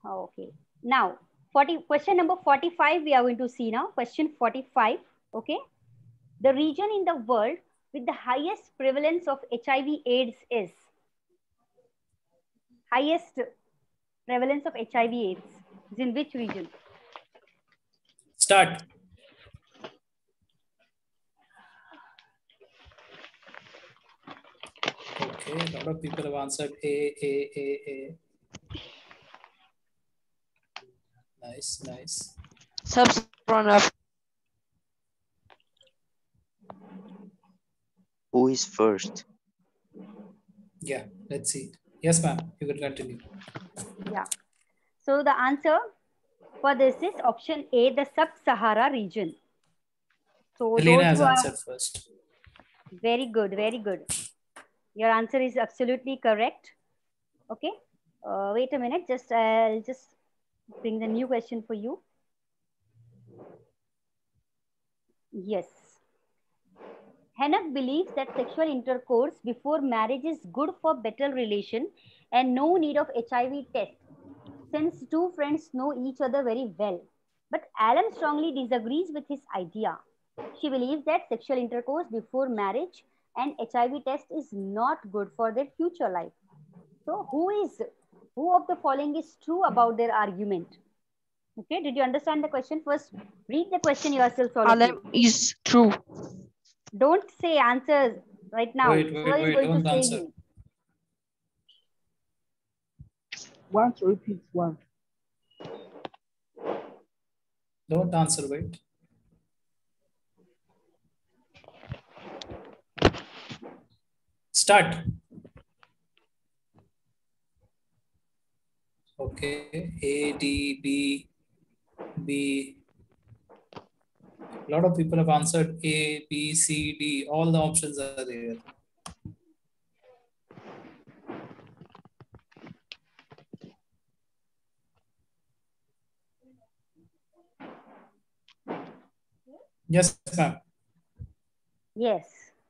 Okay. Now, question number 45 we are going to see now. Question 45. Okay. The region in the world with the highest prevalence of HIV AIDS is? Highest prevalence of HIV AIDS is in which region? Start. Okay, a lot of people have answered A. Nice, nice. Sub-Saharan Africa. Who is first? Yeah, let's see. Yes, ma'am, you can continue. Yeah. So the answer for this is option A, the Sub-Sahara region. So Helena those has who are answered first. very good, very good. Your answer is absolutely correct. Okay. Wait a minute. I'll just bring the new question for you. Yes. Hennep believes that sexual intercourse before marriage is good for better relation and no need of HIV test, since two friends know each other very well. But Alan strongly disagrees with his idea. She believes that sexual intercourse before marriage and HIV test is not good for their future life. So who of the following is true about their argument? Okay, did you understand the question? First, read the question yourself. Alam is true. Don't say answers right now. Wait, don't answer. One to repeat one. Don't answer, wait. Start. Okay, A, D, B. A lot of people have answered A, B, C, D. All the options are there. Yes, ma'am. Yes.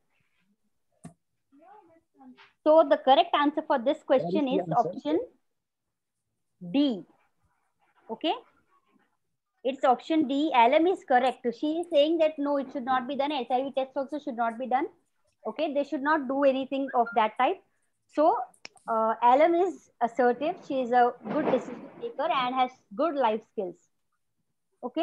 So the correct answer for this question is option D. Okay. It's option D. Alam is correct. She is saying that no, it should not be done. HIV test also should not be done. Okay. They should not do anything of that type. So Alam is assertive. She is a good decision maker and has good life skills. Okay.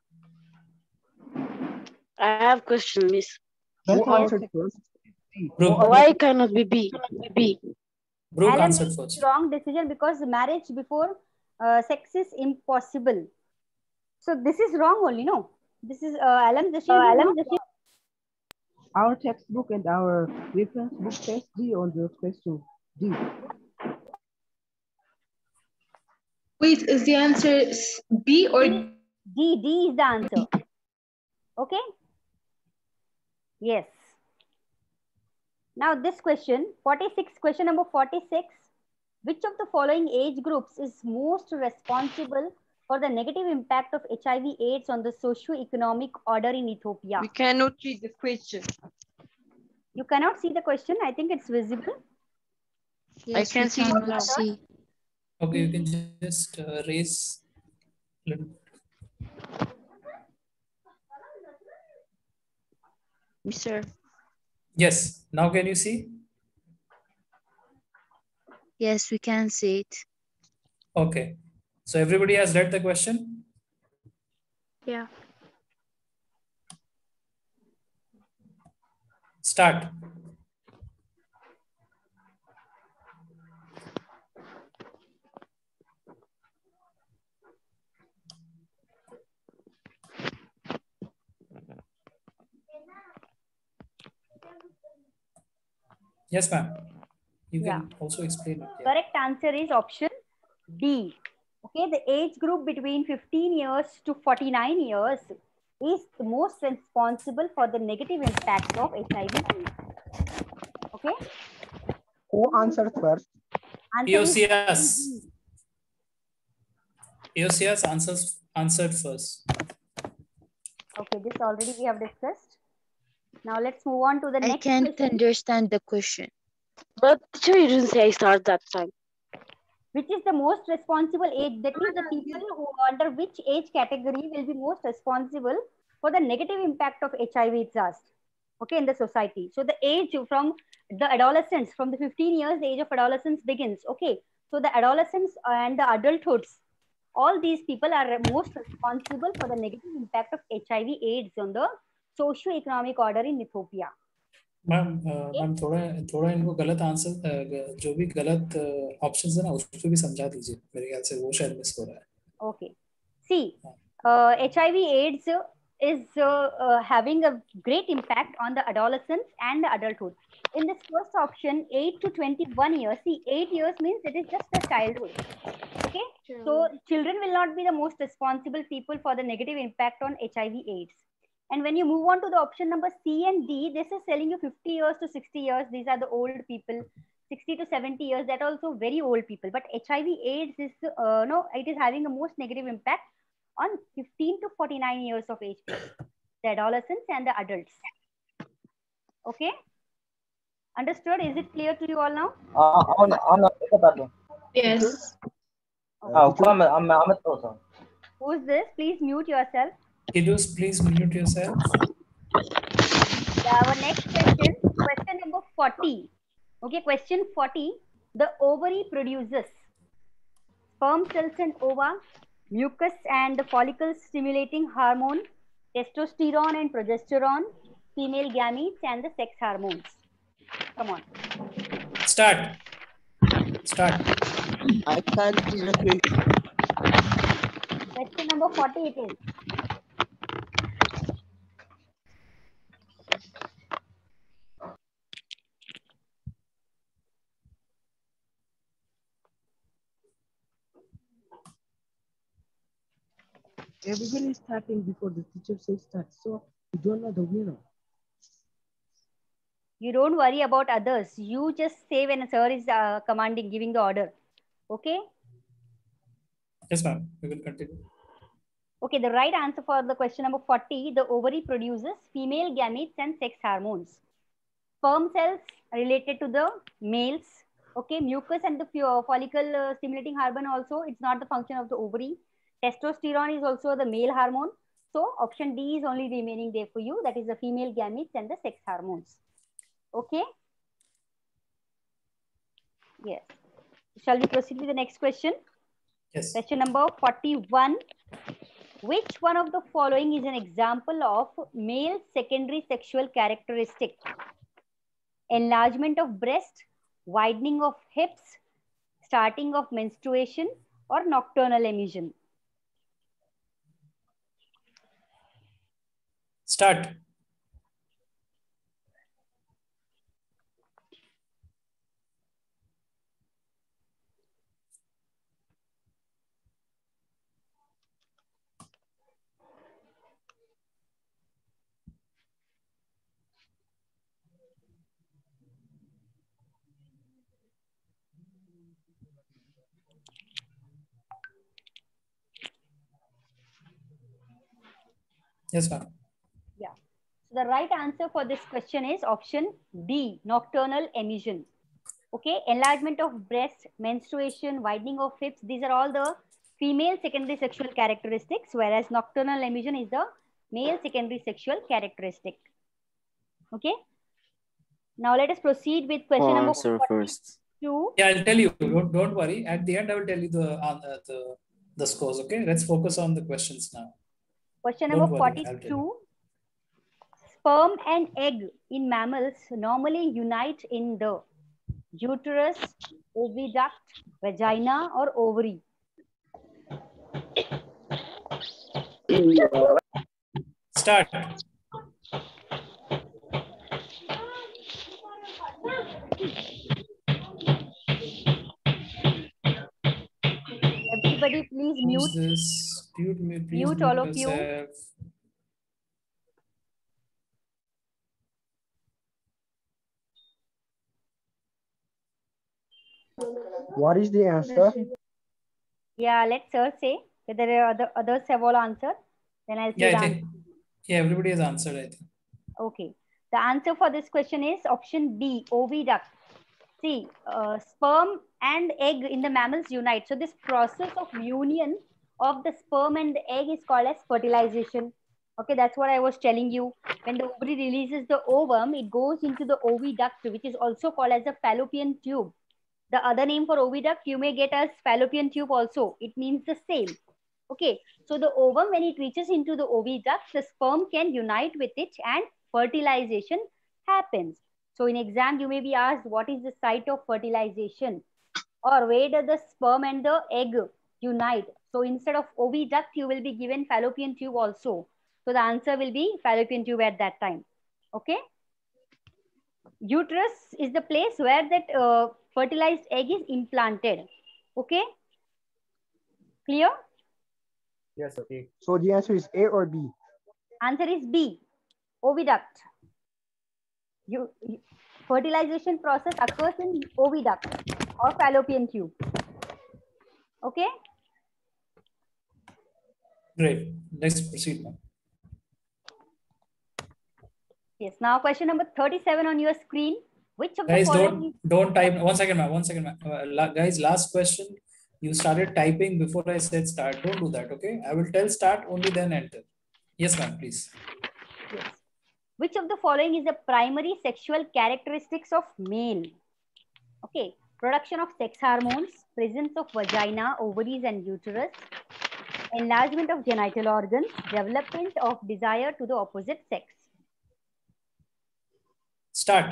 I have question, miss. Who answered first? Why cannot be B? Brooke Alan answered makes first. wrong decision because marriage before sex is impossible. So this is wrong only, no? This is Alan. Our textbook and our reference book says D on the question. D. Wait, is the answer B or D? D is the answer. Okay. Yes. Now this question, 46, question number 46. Which of the following age groups is most responsible for the negative impact of HIV AIDS on the socio-economic order in Ethiopia? We cannot read the question. You cannot see the question. I think it's visible. Yes, I can see it now. Okay, you can just raise. Sir. Yes, now can you see? Yes, we can see it. Okay, so everybody has read the question? Yeah. Start. Yes, ma'am. You can also explain it. Yeah. Correct answer is option D. Okay, the age group between 15 years to 49 years is the most responsible for the negative impact of HIV. Okay. Who answered first? EOCS. EOCS answered first. Okay, this already we have discussed. Now let's move on to the next question. I can't understand the question. But you didn't say start that time. Which is the most responsible age? That means the people who under which age category will be most responsible for the negative impact of HIV it's asked. Okay, in the society. So the age from the adolescence, from the 15 years, the age of adolescence begins. Okay, so the adolescence and the adulthoods, all these people are most responsible for the negative impact of HIV AIDS on the socio-economic order in Ethiopia. Ma'am थोड़ा इनको गलत answer, जो भी गलत options है ना उसको भी समझा दीजिए, मेरे ख्याल से वो शायद मिस हो रहा है. Okay, see, HIV AIDS is having a great impact on the adolescence and the adulthood. In this first option, 8 to 21 years, see 8 years means it is just a childhood. Okay, so children will not be the most responsible people for the negative impact on HIV AIDS. And when you move on to the option number C and D, this is telling you 50 years to 60 years. These are the old people. 60 to 70 years, that also very old people. But HIV AIDS is, no, it is having the most negative impact on 15 to 49 years of age, the adolescents and the adults. Okay? Understood? Is it clear to you all now? Yes. Okay. Who's this? Please mute yourself. Kiddos, please mute yourself. Our next question, question number 40. Okay, question 40. The ovary produces sperm cells and ova, mucus and the follicle stimulating hormone, testosterone and progesterone, female gametes and the sex hormones. Come on. Start. I can't repeat. Question number 40 it is. Everybody is starting before the teacher says start, so you don't know the winner. You don't worry about others. You just say when a sir is commanding, giving the order. Okay? Yes, ma'am. We will continue. Okay, the right answer for the question number 40, the ovary produces female gametes and sex hormones. Sperm cells related to the males. Okay, mucus and the follicle stimulating hormone also, it's not the function of the ovary. Testosterone is also the male hormone. So option D is only remaining there for you. That is the female gametes and the sex hormones. Okay. Yes. Shall we proceed with the next question? Yes. Question number 41. Which one of the following is an example of male secondary sexual characteristic? Enlargement of breast, widening of hips, starting of menstruation, or nocturnal emission? Start. Yes, ma'am. Yeah. So the right answer for this question is option D, nocturnal emission. Okay, enlargement of breast, menstruation, widening of hips, these are all the female secondary sexual characteristics, whereas nocturnal emission is the male secondary sexual characteristic. Okay. Now let us proceed with question number 42. Yeah, I'll tell you. Don't worry. At the end, I will tell you the scores. Okay. Let's focus on the questions now. Question number 42. Sperm and egg in mammals normally unite in the uterus, oviduct, vagina, or ovary. Start. Everybody, please mute. This? Mute all of you. What is the answer? Yeah, let sir say whether the others have all answered. Then I'll say the answer. Yeah, everybody has answered, I think. Okay. The answer for this question is option B, oviduct. See, sperm and egg in the mammals unite. So this process of union of the sperm and the egg is called as fertilization. Okay, that's what I was telling you. When the ovary releases the ovum, it goes into the oviduct, which is also called as a fallopian tube. The other name for oviduct you may get as fallopian tube also. It means the same. Okay, so the ovum, when it reaches into the oviduct, the sperm can unite with it and fertilization happens. So in exam, you may be asked, what is the site of fertilization? Or where does the sperm and the egg unite? So instead of oviduct, you will be given fallopian tube also. So the answer will be fallopian tube at that time. Okay. Uterus is the place where that fertilized egg is implanted. Okay. Clear? Yes, okay. So the answer is A or B? Answer is B, oviduct. Fertilization process occurs in oviduct or fallopian tube. Okay? Great. Let's proceed now. Yes. Now question number 37 on your screen. Which of the Guys, following don't type. 1 second, ma'am. 1 second, ma'am. Guys, last question. You started typing before I said start. Don't do that, okay? I will tell start, only then enter. Yes, ma'am, please. Yes. Which of the following is the primary sexual characteristics of male? Okay. Production of sex hormones, presence of vagina, ovaries and uterus, enlargement of genital organs, development of desire to the opposite sex. Start.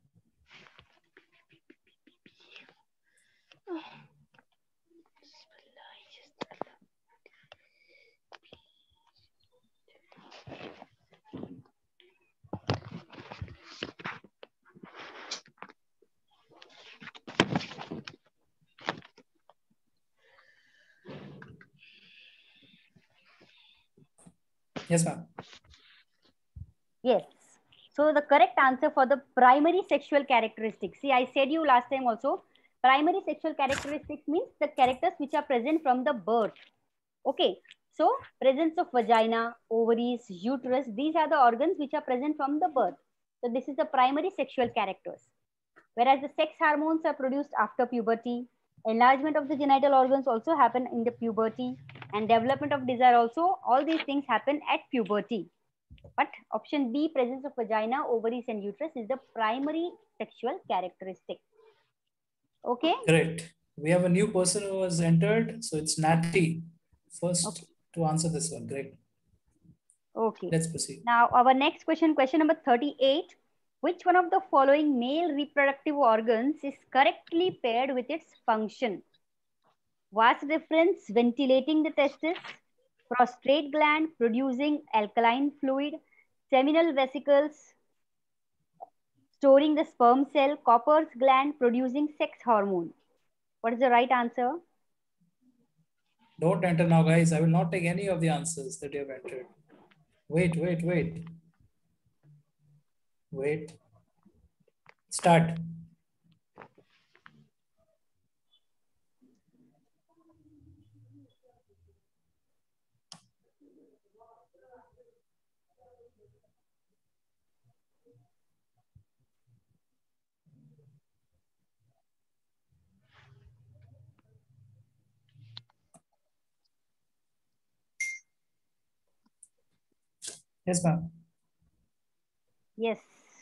Yes, ma'am. Yes. So the correct answer for the primary sexual characteristics. See, I said you last time also, primary sexual characteristics means the characters which are present from the birth. Okay. So presence of vagina, ovaries, uterus, these are the organs which are present from the birth. So this is the primary sexual characters. Whereas the sex hormones are produced after puberty. Enlargement of the genital organs also happen in the puberty, and development of desire also. All these things happen at puberty. But option B, presence of vagina, ovaries and uterus is the primary sexual characteristic. Okay? Correct. We have a new person who has entered. So it's Natty. First to answer this one. Great. Okay. Let's proceed. Now our next question, question number 38. Which one of the following male reproductive organs is correctly paired with its function? Vas deferens, ventilating the testis, prostate gland, producing alkaline fluid, seminal vesicles, storing the sperm cell, Copper's gland, producing sex hormone. What is the right answer? Don't enter now, guys. I will not take any of the answers that you have entered. Wait. Start. Yes, ma'am. Yes.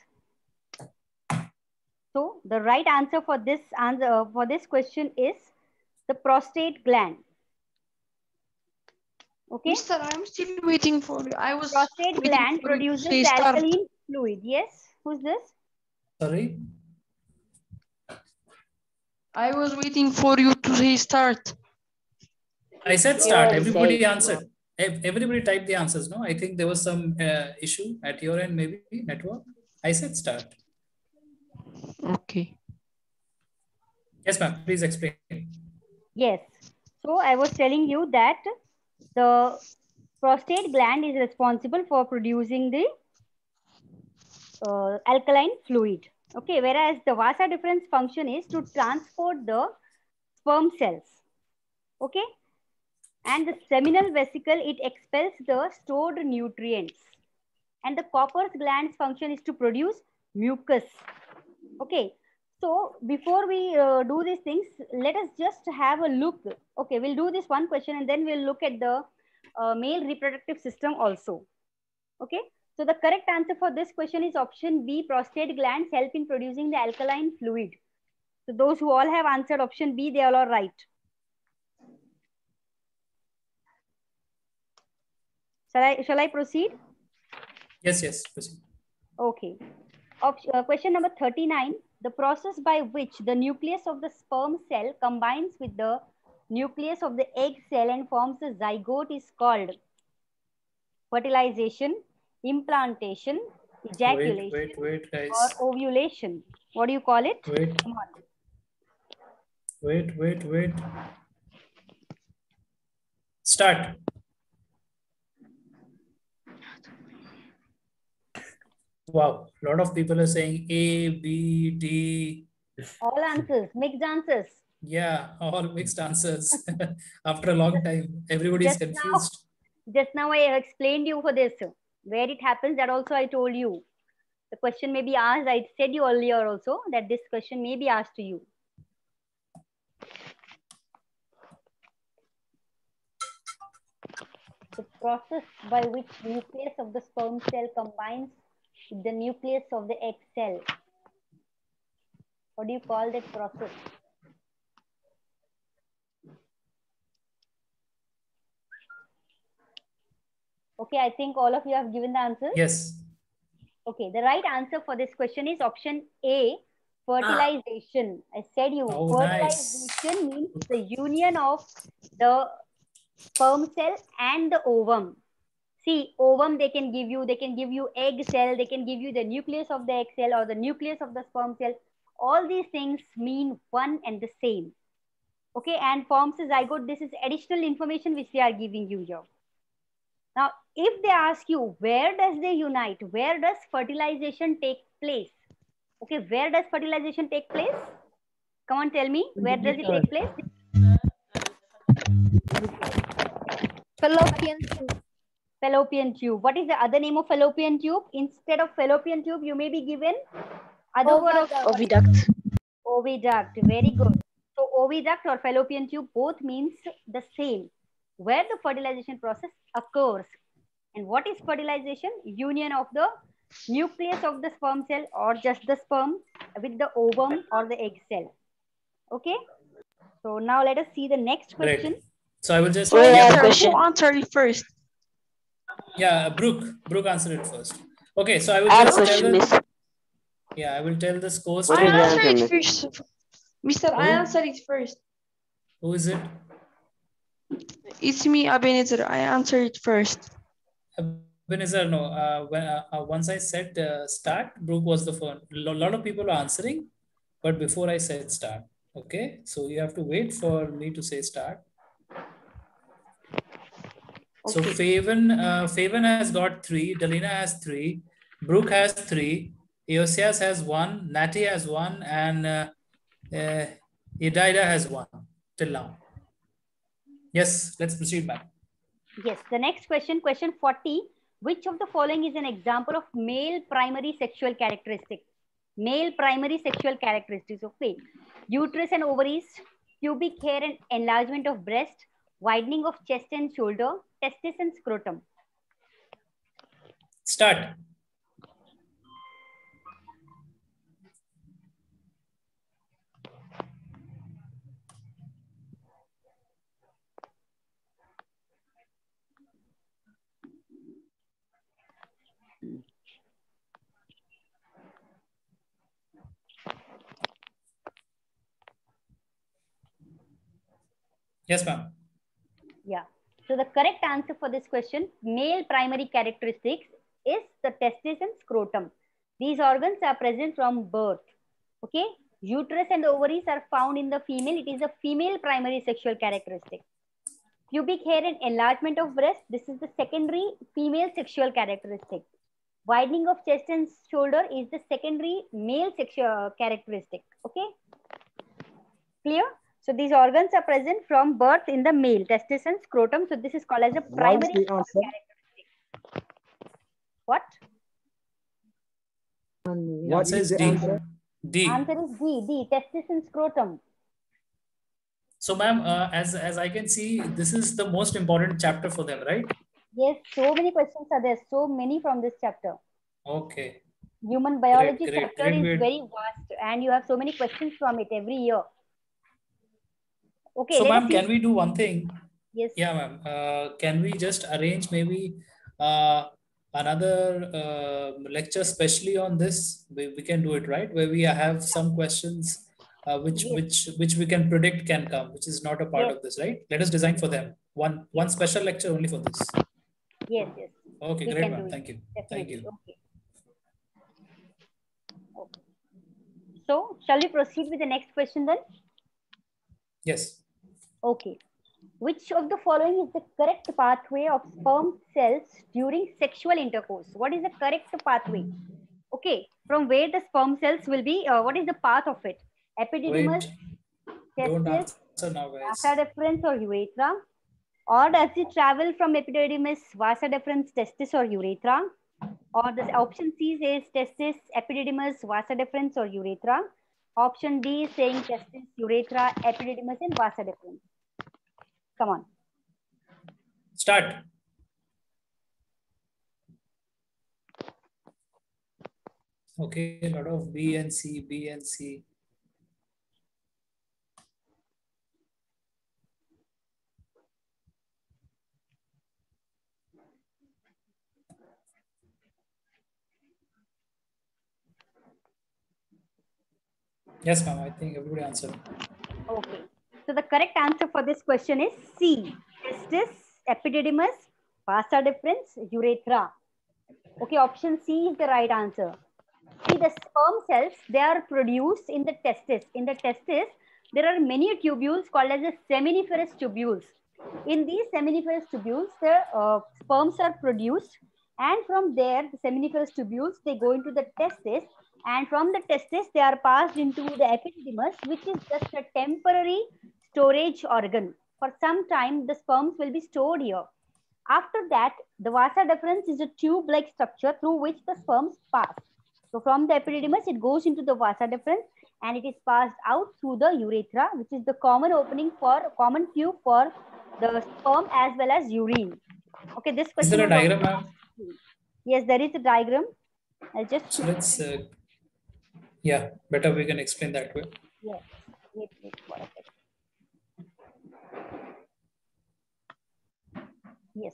So the right answer for this question is the prostate gland. Okay. Mister, I'm still waiting for you. I was prostate gland produces the alkaline fluid. Yes. Who's this? Sorry. I was waiting for you to say start. I said start. Everybody answered. Everybody typed the answers. No, I think there was some issue at your end, maybe network. I said start. Okay. Yes, ma'am. Please explain. Yes. So I was telling you that the prostate gland is responsible for producing the alkaline fluid. Okay. Whereas the vas deferens function is to transport the sperm cells. Okay. And the seminal vesicle, it expels the stored nutrients. And the Copper's gland's function is to produce mucus. Okay. So before we do these things, let us just have a look. Okay, we'll do this one question and then we'll look at the male reproductive system also. Okay, so the correct answer for this question is option B. Prostate glands help in producing the alkaline fluid. So those who all have answered option B, they all are right. Shall I proceed? Yes, yes, proceed. Okay. Question number 39. The process by which the nucleus of the sperm cell combines with the nucleus of the egg cell and forms the zygote is called fertilization, implantation, ejaculation, Wait, guys. or ovulation. What do you call it? Wait. Come on. Wait. Start. Wow, a lot of people are saying A, B, D. All answers, mixed answers. Yeah, all mixed answers. After a long time, everybody is confused. Just now I explained you for this. Where it happens, that also I told you. The question may be asked. I said you earlier also that this question may be asked to you. The process by which nucleus of the sperm cell combines with the nucleus of the egg cell. What do you call that process? Okay, I think all of you have given the answer. Yes. Okay, the right answer for this question is option A, fertilization. I said you, fertilization means the union of the sperm cell and the ovum. See, ovum they can give you egg cell, they can give you the nucleus of the egg cell or the nucleus of the sperm cell. All these things mean one and the same. Okay, and forms a zygote. This is additional information which they are giving you here. Now, if they ask you, where does they unite? Where does fertilization take place? Okay, where does fertilization take place? Come on, tell me, where does it take place? Fallopian tube. Fallopian tube. What is the other name of fallopian tube? Instead of fallopian tube, you may be given other word of Oviduct. Oviduct. Very good. So oviduct or fallopian tube both means the same, where the fertilization process occurs. And what is fertilization? Union of the nucleus of the sperm cell or just the sperm with the ovum or the egg cell. Okay. So now let us see the next question. Great. So I will just Who answer it first? Yeah, Brooke answered it first. Okay, so I will just tell the, I will tell the scores. I answered it first. Mister, I answered it first. Who is it? It's me, Ebenezer. I answered it first. Ebenezer, no. Once I said start, Brooke was the first. A lot of people are answering, but before I said start. Okay, so you have to wait for me to say start. So Faven has got 3, Dalina has 3, Brooke has 3, Eosias has 1, Natty has 1, and Idaida has 1 till now. Yes, let's proceed back. Yes, the next question, question 40. Which of the following is an example of male primary sexual characteristics? Male primary sexual characteristics, okay. Uterus and ovaries, pubic hair and enlargement of breast, widening of chest and shoulder, testis and scrotum. Start. Yes, ma'am. Yeah. So the correct answer for this question, male primary characteristics, is the testis and scrotum. These organs are present from birth. Okay. Uterus and ovaries are found in the female. It is a female primary sexual characteristic. Pubic hair and enlargement of breast. This is the secondary female sexual characteristic. Widening of chest and shoulder is the secondary male sexual characteristic. Okay. Clear? So these organs are present from birth in the male, testis and scrotum. So this is called as a primary characteristic. What? What is the answer? D. Answer is D, testis and scrotum. So, ma'am, as I can see, this is the most important chapter for them, right? Yes, so many questions are there, so many from this chapter. Okay. Human biology Great. chapter is very vast, and you have so many questions from it every year. Okay. So, ma'am, can we do one thing? Yes. Yeah, ma'am. Can we just arrange maybe another lecture specially on this? We can do it, right? Where we have some questions which we can predict can come, which is not a part of this, right? Let us design for them one special lecture only for this. Yes. Okay, great, ma'am. Thank you. Definitely. Thank you. Okay. So, shall we proceed with the next question then? Yes. Okay. Which of the following is the correct pathway of sperm cells during sexual intercourse? What is the correct pathway? Okay. From where the sperm cells will be, what is the path of it? Epididymis, testis, vasa deferens or urethra? Or does it travel from epididymis, vasa deferens, testis or urethra? Or the option C says testis, epididymis, vasa deferens or urethra. Option D is saying testis, urethra, epididymis and vasa deferens. Come on. Start. Okay, a lot of B and C. Yes, ma'am. I think everybody answered. Okay. So the correct answer for this question is C. Testis, epididymis, vasa deferens, urethra. Okay, option C is the right answer. See, the sperm cells, they are produced in the testis. In the testis, there are many tubules called as the seminiferous tubules. In these seminiferous tubules, the sperms are produced, and from there, the seminiferous tubules, they go into the testis, and from the testis, they are passed into the epididymis, which is just a temporary storage organ. For some time, the sperms will be stored here. After that, the vasa deferens is a tube-like structure through which the sperms pass. So from the epididymis, it goes into the vasa deferens and it is passed out through the urethra, which is the common tube for the sperm as well as urine. Okay, this question. Is there a diagram, ma'am? Yes, there is a diagram. So let's. Yeah, better we can explain that way. Yes. Wait for a second. Yes.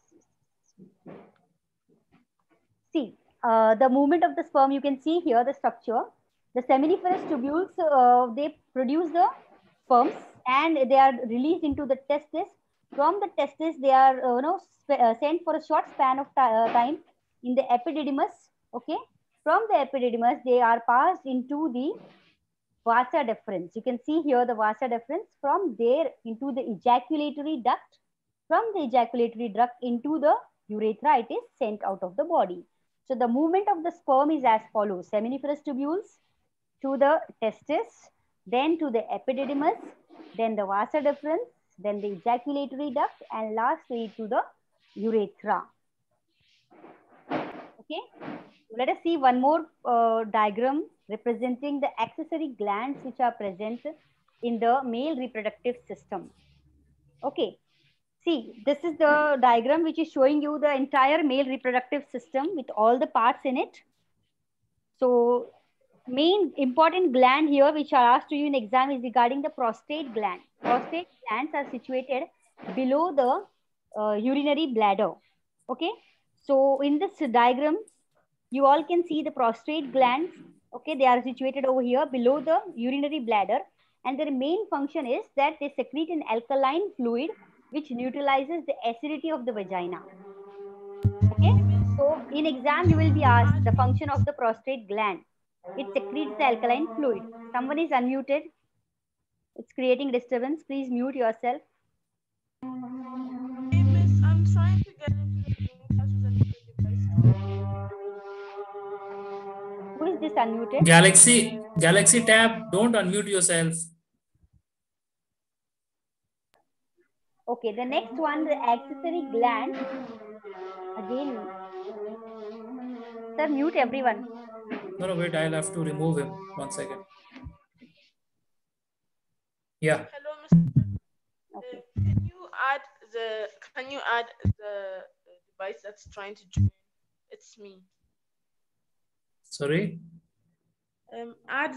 See, the movement of the sperm, you can see here the structure. The seminiferous tubules, they produce the sperms and they are released into the testis. From the testis, they are sent for a short span of time in the epididymis. Okay. From the epididymis, they are passed into the vasa deferens. You can see here the vasa deferens. From there into the ejaculatory duct. From the ejaculatory duct into the urethra, it is sent out of the body. So the movement of the sperm is as follows: seminiferous tubules to the testis, then to the epididymis, then the vasa deferens, then the ejaculatory duct, and lastly to the urethra. Okay, let us see one more diagram representing the accessory glands which are present in the male reproductive system. Okay. See, this is the diagram which is showing you the entire male reproductive system with all the parts in it. So, main important gland here which are asked to you in exam is regarding the prostate gland. Prostate glands are situated below the urinary bladder. Okay. So, in this diagram, you all can see the prostate glands. Okay. They are situated over here below the urinary bladder. And their main function is that they secrete an alkaline fluid which neutralizes the acidity of the vagina. Okay, so in exam you will be asked the function of the prostate gland. It secretes the alkaline fluid. Someone is unmuted. It's creating disturbance. Please mute yourself. Hey, miss, I'm trying to get into the Zoom class. Who is this unmuted? Galaxy tab, don't unmute yourself. Okay, the next one, the accessory gland. Again, sir, mute everyone. No, wait, I'll have to remove him. 1 second. Yeah. Hello, Mr. Okay. Can you add the device that's trying to join? It's me. Sorry. Add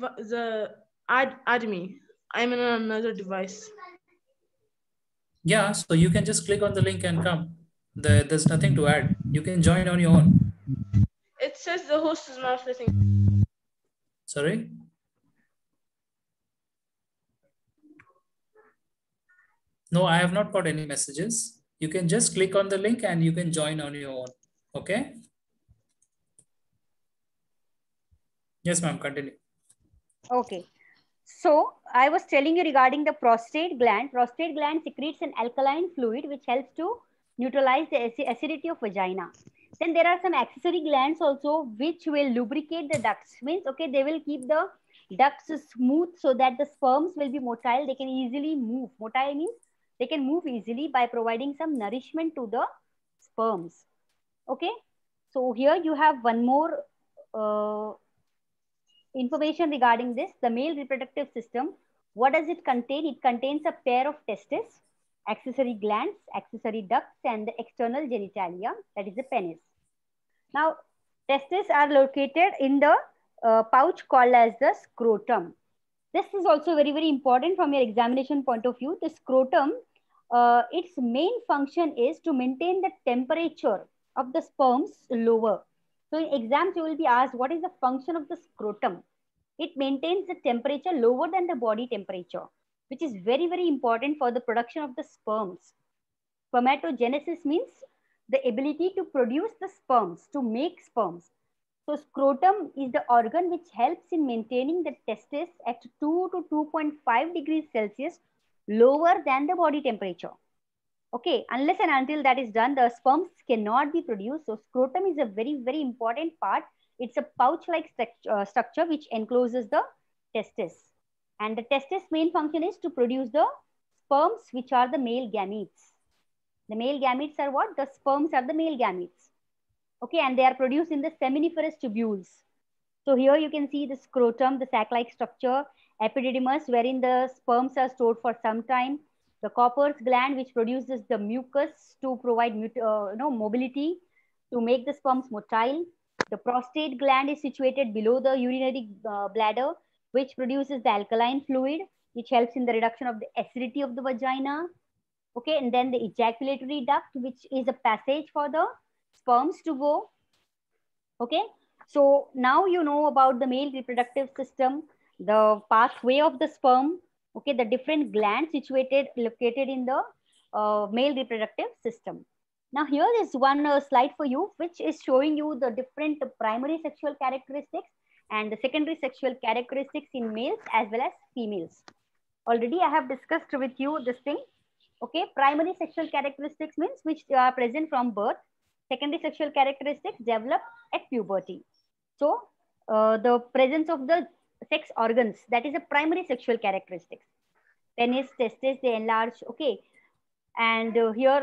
add me. I'm in another device. Yeah, so you can just click on the link and come. There's nothing to add. You can join on your own. It says the host is not letting. Sorry. No, I have not got any messages. You can just click on the link and you can join on your own. Okay. Yes, ma'am, continue. Okay. So I was telling you regarding the prostate gland. Prostate gland secretes an alkaline fluid which helps to neutralize the acidity of vagina. Then there are some accessory glands also which will lubricate the ducts. Means, okay, they will keep the ducts smooth so that the sperms will be motile. They can easily move. Motile means they can move easily by providing some nourishment to the sperms. Okay. So here you have one more information regarding this. The male reproductive system, what does it contain? It contains a pair of testes, accessory glands, accessory ducts, and the external genitalia, that is the penis. Now, testes are located in the pouch called as the scrotum. This is also very, very important from your examination point of view. The scrotum, its main function is to maintain the temperature of the sperms lower. So in exams, you will be asked, what is the function of the scrotum? It maintains the temperature lower than the body temperature, which is very, very important for the production of the sperms. Spermatogenesis means the ability to produce the sperms, to make sperms. So scrotum is the organ which helps in maintaining the testes at 2 to 2.5 degrees Celsius lower than the body temperature. Okay, unless and until that is done, the sperms cannot be produced. So scrotum is a very, very important part. It's a pouch-like structure which encloses the testes. And the testis main function is to produce the sperms, which are the male gametes. The male gametes are what? The sperms are the male gametes. Okay, and they are produced in the seminiferous tubules. So here you can see the scrotum, the sac-like structure, epididymis, wherein the sperms are stored for some time. The Cowper's gland, which produces the mucus to provide mobility, to make the sperms motile. The prostate gland is situated below the urinary bladder, which produces the alkaline fluid, which helps in the reduction of the acidity of the vagina. Okay, and then the ejaculatory duct, which is a passage for the sperms to go. Okay, so now you know about the male reproductive system, the pathway of the sperm, okay, the different glands located in the male reproductive system. Now here is one slide for you, which is showing you the different primary sexual characteristics and the secondary sexual characteristics in males as well as females. Already I have discussed with you this thing. Okay, primary sexual characteristics means which are present from birth. Secondary sexual characteristics develop at puberty. So the presence of the sex organs, that is a primary sexual characteristics. Penis, testes, they enlarge. Okay, and here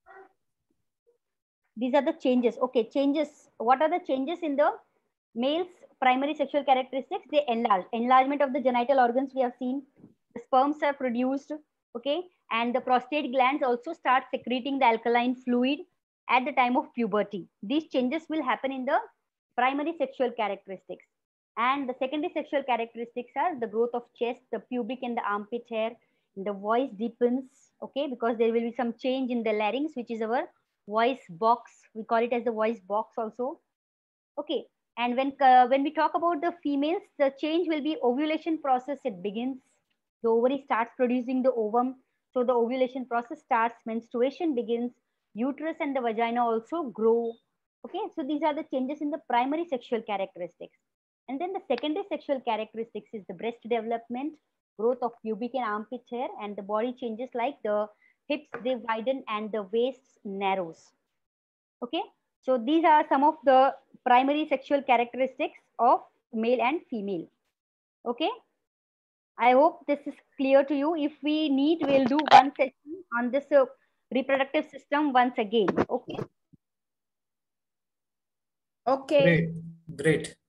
these are the changes. Okay, changes. What are the changes in the males' primary sexual characteristics? They enlarge. Enlargement of the genital organs we have seen. The sperms are produced. Okay, and the prostate glands also start secreting the alkaline fluid at the time of puberty. These changes will happen in the primary sexual characteristics. And the secondary sexual characteristics are the growth of chest, the pubic and the armpit hair, the voice deepens, okay, because there will be some change in the larynx, which is our voice box. We call it as the voice box also. Okay, and when we talk about the females, the change will be ovulation process. It begins. The ovary starts producing the ovum. So the ovulation process starts, menstruation begins, uterus and the vagina also grow. Okay, so these are the changes in the primary sexual characteristics. And then the secondary sexual characteristics is the breast development, growth of pubic and armpit hair, and the body changes like the hips, they widen and the waist narrows. Okay, so these are some of the primary sexual characteristics of male and female. Okay, I hope this is clear to you. If we need, we'll do one session on this reproductive system once again. Okay. Okay. Great.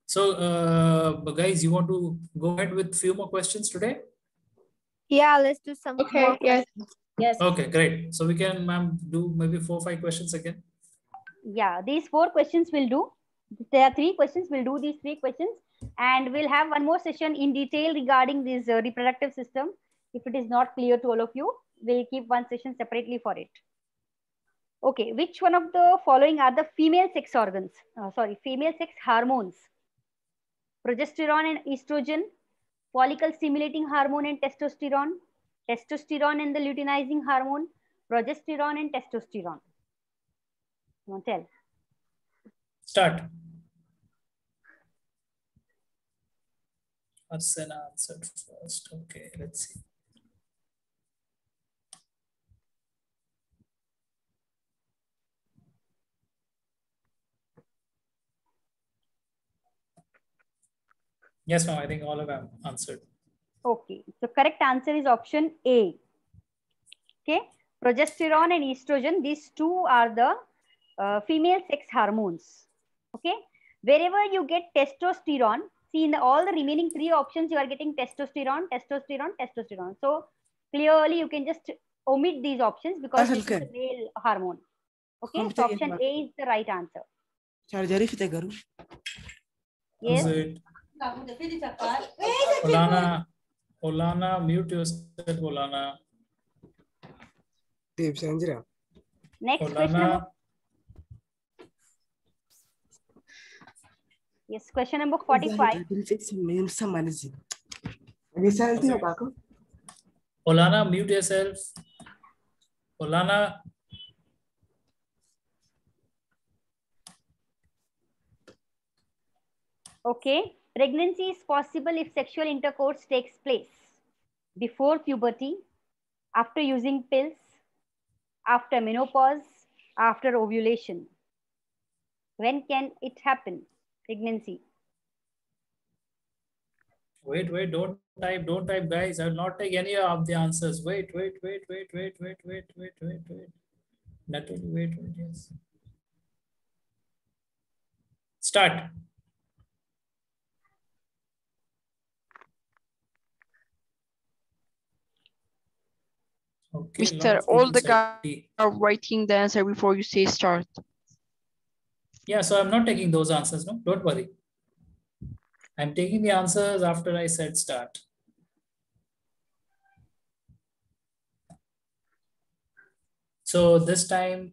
So, guys, you want to go ahead with few more questions today? Yeah, let's do some Okay, more yes. Yes. Okay, great. So we can, ma'am, do maybe 4 or 5 questions again. Yeah, these 4 questions will do. There are 3 questions. We'll do these 3 questions, and we'll have one more session in detail regarding this reproductive system. If it is not clear to all of you, we'll keep one session separately for it. Okay, which one of the following are the female sex organs? Female sex hormones. Progesterone and estrogen, follicle stimulating hormone and testosterone, testosterone and the luteinizing hormone, progesterone and testosterone. You want to tell? Start. Arsena answered first. Okay, let's see. Yes, ma'am. I think all of them answered. Okay, so correct answer is option A. Okay, progesterone and estrogen, these two are the female sex hormones. Okay, wherever you get testosterone, see in all the remaining 3 options, you are getting testosterone, testosterone, testosterone. So clearly you can just omit these options because this is the male hormone. Okay, so option A is the right answer. Yes. Is it? Olana, mute yourself, Olana. Next question number. Yes, question number 45. Olana, mute yourself. Olana. Okay, pregnancy is possible if sexual intercourse takes place before puberty, after using pills, after menopause, after ovulation. When can it happen? Pregnancy. Wait, don't type, guys. I will not take any of the answers. Wait. Natalie, wait, yes. Start. Okay, Mr. All the guys are writing the answer before you say start. Yeah, so I'm not taking those answers, no? Don't worry. I'm taking the answers after I said start. So this time,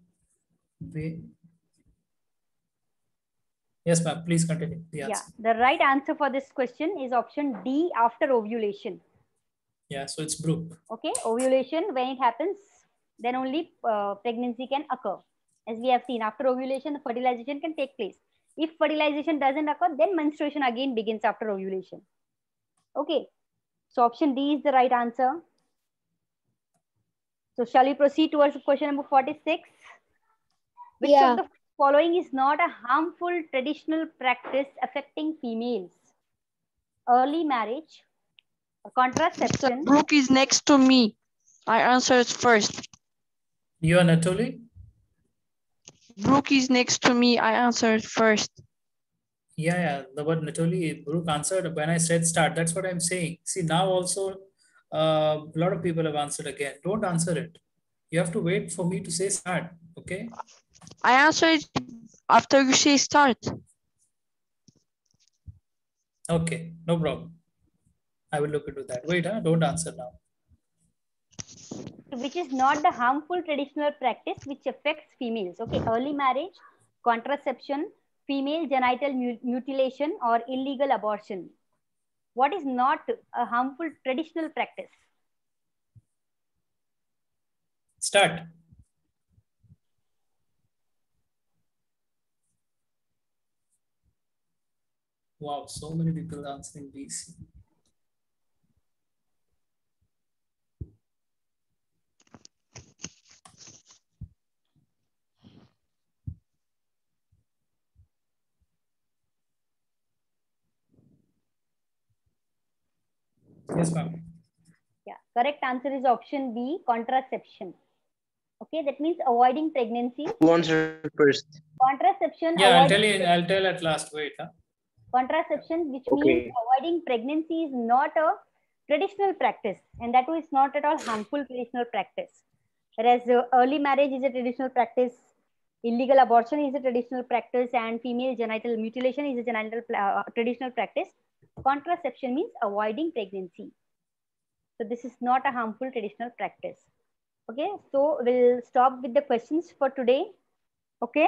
yes, ma'am, please continue the answer. Yeah, the right answer for this question is option D, after ovulation. Yeah, so it's Brooke. Okay, ovulation, when it happens, then only pregnancy can occur. As we have seen, after ovulation, the fertilization can take place. If fertilization doesn't occur, then menstruation again begins after ovulation. Okay, so option D is the right answer. So shall we proceed towards question number 46? Which of the following is not a harmful traditional practice affecting females? Early marriage, contraception. Mr. Brooke is next to me. I answered first. You are Natoli? Brooke is next to me. I answered first. Yeah. The word Natoli, Brooke answered when I said start. That's what I'm saying. See, now also a lot of people have answered again. Don't answer it. You have to wait for me to say start. Okay. I answered after you say start. Okay, no problem. I will look into that. Wait, don't answer now. Which is not the harmful traditional practice which affects females. Okay, early marriage, contraception, female genital mutilation, or illegal abortion. What is not a harmful traditional practice? Start. Wow, so many people answering these. Yes, ma'am. Yeah, correct answer is option B, contraception. Okay, that means avoiding pregnancy. Who answered first? Contraception. Yeah, I'll tell at last. Wait. Contraception, which means avoiding pregnancy, is not a traditional practice, and that is not at all harmful traditional practice. Whereas early marriage is a traditional practice, illegal abortion is a traditional practice, and female genital mutilation is a traditional practice. Contraception means avoiding pregnancy. So this is not a harmful traditional practice. Okay, so we'll stop with the questions for today. Okay.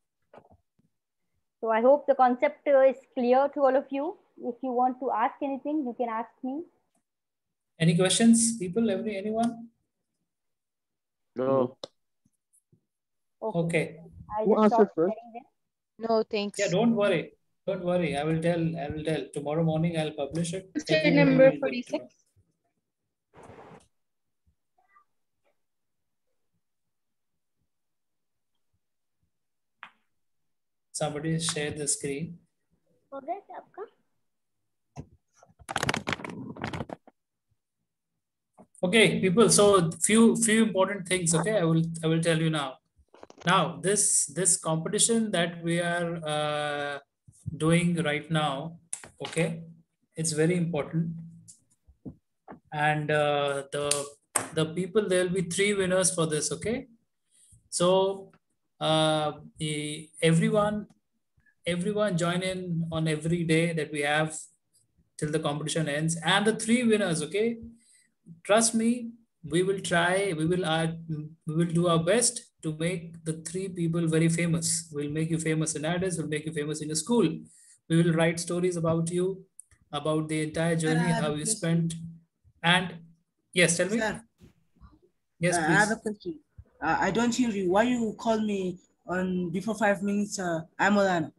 So I hope the concept is clear to all of you. If you want to ask anything, you can ask me. Any questions, people? Anyone? No. Okay. Who answered first? No, thanks. Yeah, don't worry. Don't worry. I will tell. Tomorrow morning I'll publish it. Question number 46. Somebody share the screen. Okay, people. So few important things. Okay, I will tell you now. Now this competition that we are doing right now. Okay, it's very important. And the people, there will be 3 winners for this. Okay, so everyone join in on every day that we have till the competition ends, and the 3 winners. Okay, trust me, we will try, we will do our best to make the 3 people very famous. We'll make you famous in Addis, we'll make you famous in your school. We will write stories about you, about the entire journey, how you spent. And yes, tell me. Sir, yes, please. I have a question. I don't hear you. Why you call me on before 5 minutes? I'm Olana.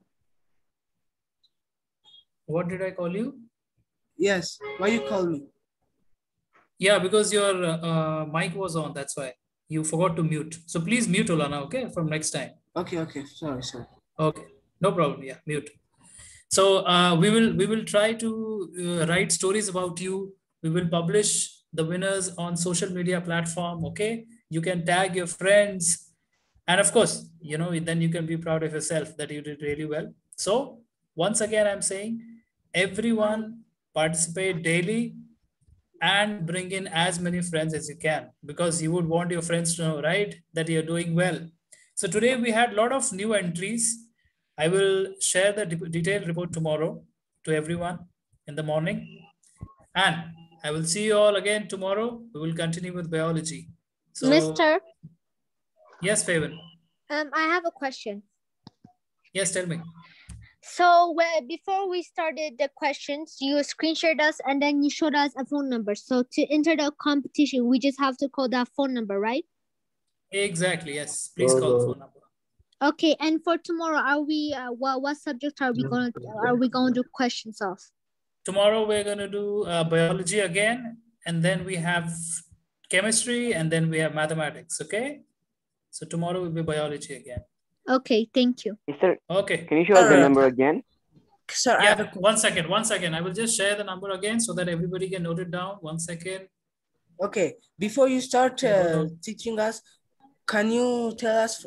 What did I call you? Yes. Why you call me? Yeah, because your mic was on. That's why you forgot to mute. So please mute, Olana. Okay, from next time. Okay. Sorry. Okay, no problem. Yeah, mute. So we will try to write stories about you. We will publish the winners on social media platform. Okay, you can tag your friends, and of course, then you can be proud of yourself that you did really well. So once again, I'm saying, everyone participate daily and bring in as many friends as you can, because you would want your friends to know, right, that you're doing well. So today we had a lot of new entries. I will share the detailed report tomorrow to everyone in the morning. And I will see you all again tomorrow. We will continue with biology. So, Mr. Yes, Faven. I have a question. Yes, tell me. So before we started the questions, you screenshot us and then you showed us a phone number. So to enter the competition, we just have to call that phone number, right? Exactly. Yes. Please call the phone number. Okay. And for tomorrow, are we? What subject are we going to do questions of? Tomorrow we're going to do biology again, and then we have chemistry, and then we have mathematics. Okay. So tomorrow will be biology again. Okay, thank you. Sir, okay. Can you show us the number again? Sir, yeah, one second. I will just share the number again so that everybody can note it down. 1 second. Okay, before you start teaching us, can you tell us?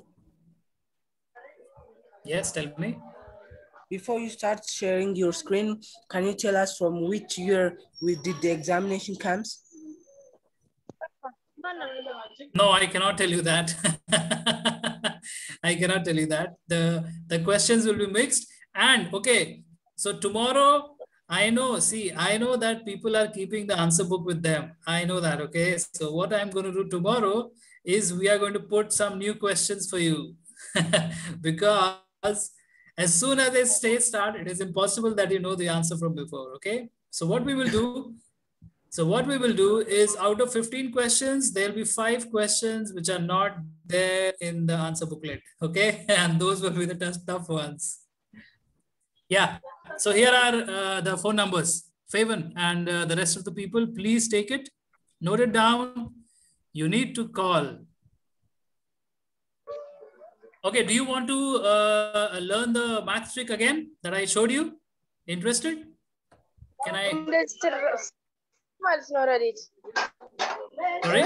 Yes, tell me. Before you start sharing your screen, can you tell us from which year we did the examination camps? No, I cannot tell you that. I cannot tell you that. The questions will be mixed. And okay, so tomorrow, I know that people are keeping the answer book with them. I know that, okay? So what I'm going to do tomorrow is we are going to put some new questions for you. Because as soon as they start, it is impossible that you know the answer from before, okay? So what we will do is, out of 15 questions, there'll be 5 questions which are not there in the answer booklet. Okay. And those will be the tough ones. Yeah. So here are the phone numbers. Faven and the rest of the people, please take it. Note it down. You need to call. Okay. Do you want to learn the math trick again that I showed you? Interested? Can I? Sorry?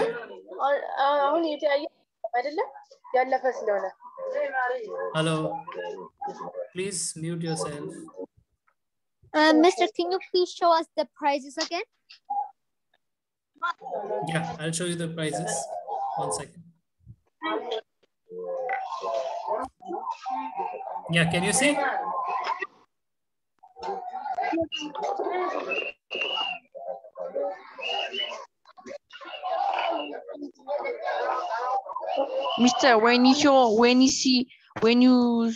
Hello. Please mute yourself. Mister, can you please show us the prizes again? Yeah, I'll show you the prizes. 1 second. Yeah, can you see? Mister, when you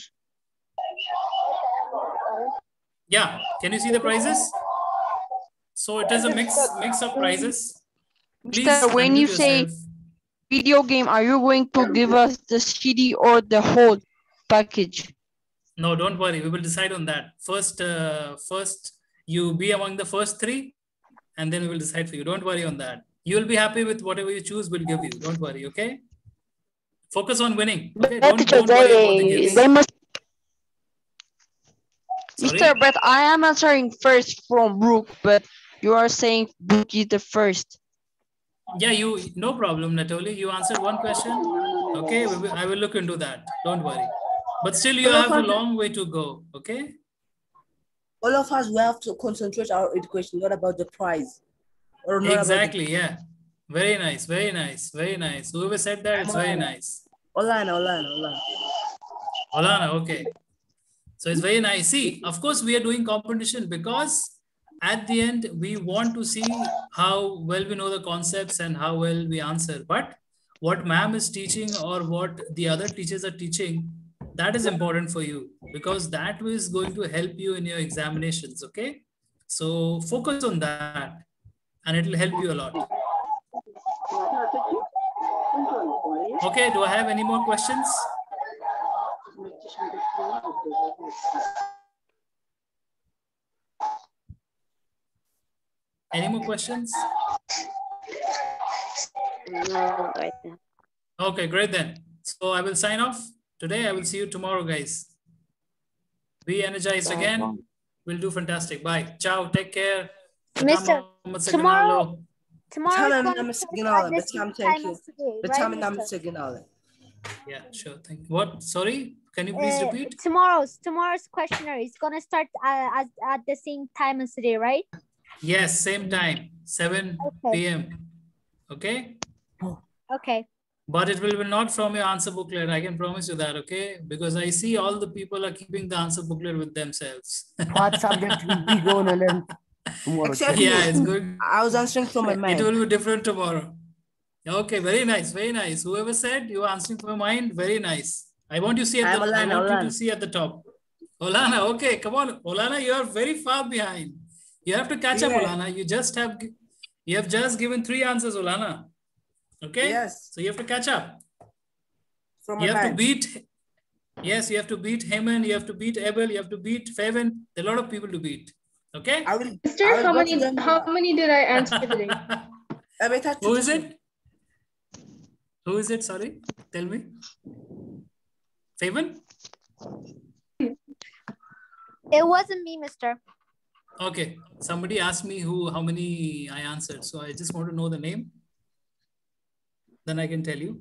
Yeah, can you see the prizes? So it is a mix of prizes. Please Mister, when you unmute say yourself. video game, are you going to give us the CD or the whole package? No, don't worry. We will decide on that. First, you be among the first 3, and then we will decide for you. Don't worry on that. You will be happy with whatever you choose. We'll give you. Don't worry. Okay. Focus on winning. Okay. Don't worry about the gifts. Sorry? Mister, but I am answering first from Brooke, but you are saying Brooke is the first. Yeah, no problem, Natoli. You answered one question. Okay, I will look into that. Don't worry. But still, you have a long way to go. Okay. All of us, we have to concentrate our education, not about the prize. Or not Exactly. Yeah. Very nice. Very nice. Very nice. Whoever said that, it's very nice. Olana. Okay. So it's very nice. See, of course, we are doing competition because at the end, we want to see how well we know the concepts and how well we answer. But what ma'am is teaching or what the other teachers are teaching, that is important for you because that is going to help you in your examinations. Okay. So focus on that and it will help you a lot. Okay. Do I have any more questions? Any more questions? No, right now. Okay, great then. So I will sign off today. I will see you tomorrow, guys. Be energized again. We'll do fantastic. Bye. Ciao. Take care. Mister, tomorrow Yeah, sure. Thank you. What? Sorry? Can you please repeat? Tomorrow's questionnaire is gonna start at the same time as today, right? Yes, same time, 7 p.m. Okay? Okay. But it will be not from your answer booklet. I can promise you that, okay? Because I see all the people are keeping the answer booklet with themselves. What subject will be going to learn tomorrow? Exactly. Yeah, it's good. I was answering from my mind. It will be different tomorrow. Okay, very nice, very nice. Whoever said you are answering from your mind, very nice. I want you to see at the I want you to see at the top. Olana, okay, come on. Olana, you are very far behind. You have to catch up, Olana. You have just given 3 answers, Olana. Okay? Yes. So you have to catch up. You have to beat, yes, you have to beat Heyman, you have to beat Abel, you have to beat Faven. There are a lot of people to beat. Okay? How many did I answer today? Who is it? Who is it? Sorry, tell me. Faven? It wasn't me, mister. Okay. Somebody asked me how many I answered. So I just want to know the name. Then I can tell you.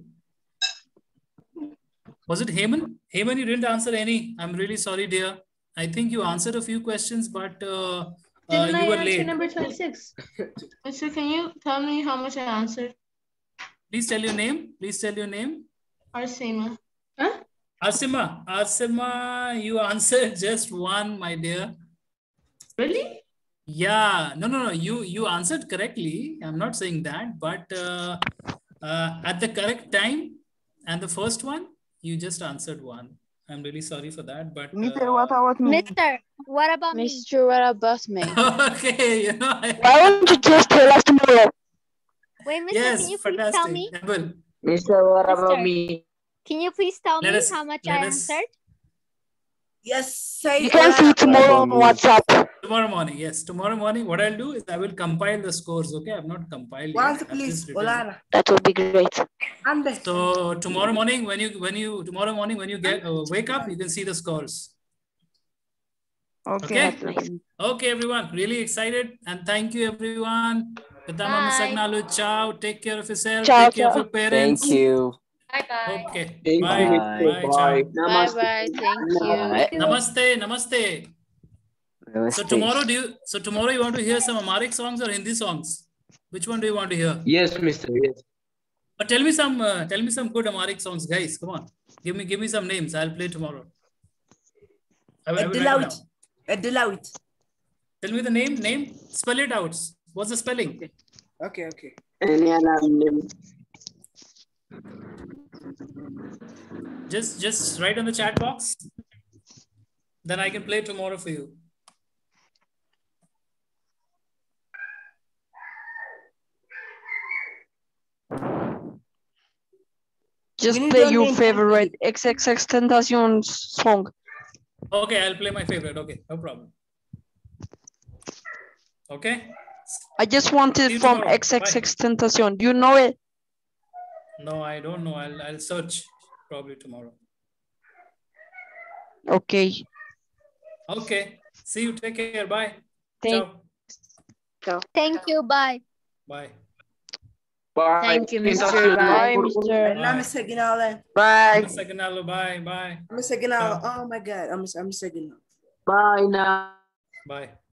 Was it Heyman? Heyman, you didn't answer any. I'm really sorry, dear. I think you answered a few questions, but you were late. Number 26. Mister, can you tell me how much I answered? Please tell your name. Please tell your name. Arsima. Huh? Arsima. Arsima, you answered just 1, my dear. Really? Yeah. No. You answered correctly. I'm not saying that, but at the correct time and the first one, you just answered 1. I'm really sorry for that, but Mister, what about me? Mister, what about me? Mister, what about me? Okay, you know. Why don't you just tell us tomorrow? Wait, Mister, Yes, can you please fantastic. tell me? Mister, what about me? Can you please tell me how much I answered? Yes, say you can see tomorrow on WhatsApp. Tomorrow morning, yes. Tomorrow morning, what I'll do is I will compile the scores. Okay, I've not compiled yet. Please, Olana. That would be great. So tomorrow morning, when you get wake up, you can see the scores. Okay. Okay, everyone. Really excited, and thank you, everyone. Ciao. Take care of yourself. Ciao, Take care of your parents. Thank you. Bye-bye. Okay. Thank Bye. you. Bye. Bye. Ciao. Bye-bye. Thank you. Namaste. Namaste. So tomorrow, tomorrow you want to hear some Amharic songs or Hindi songs? Which one do you want to hear? Yes, Mr. Yes. But tell me some good Amharic songs, guys. Come on, give me some names. I'll play tomorrow. Adilawit. Tell me the name. Spell it out. What's the spelling? Okay. Just write on the chat box. Then I can play tomorrow for you. Just play your favorite XXX Tentacion song. Okay, I'll play my favorite. Okay, no problem. Okay. I just wanted from tomorrow. XXX Tentacion. Do you know it? No, I don't know. I'll search probably tomorrow. Okay. Okay. See you. Take care. Bye. Ciao. Thank you. Bye. Bye. Bye. Thank you, Mr. Bye, Mr. Bye. Bye. Oh my God. I'm second. Bye now. Bye.